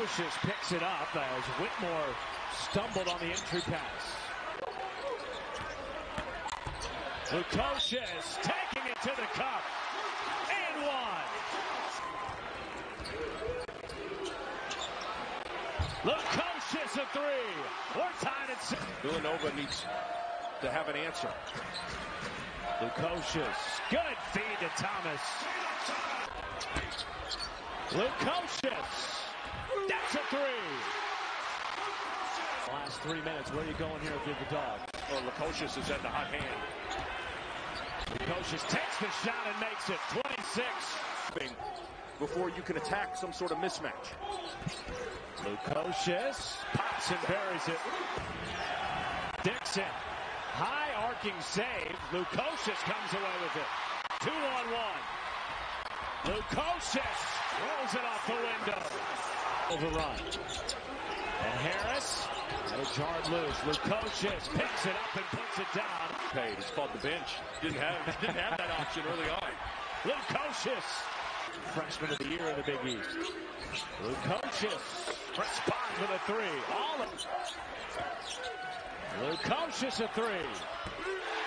Lukosius picks it up as Whitmore stumbled on the entry pass. Lukosius taking it to the cup and one. Lukosius a three. We're tied at 6. Villanova needs to have an answer. Lukosius, good feed to Thomas. Lukosius, that's a three. Last 3 minutes, where are you going here with the dog? Oh, Lukosius is at the hot hand. Lukosius takes the shot and makes it 26. Before you can attack some sort of mismatch. Lukosius pops and buries it. Dixon, high arcing save. Lukosius comes away with it. 2-on-1. Lukosius rolls it off the window. Overrun. And Harris had it jarred loose. Lukosius picks it up and puts it down. Paid. He's called the bench. Didn't have that option early on. Lukosius, freshman of the year in the Big East. Lukosius responds with a three. Lukosius a three.